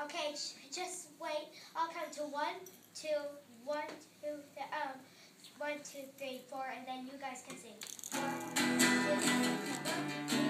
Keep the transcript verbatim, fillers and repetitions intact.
Okay, just wait. I'll count to one, two, one, two, um, one, two, three, four, and then you guys can sing. One, two, three, four.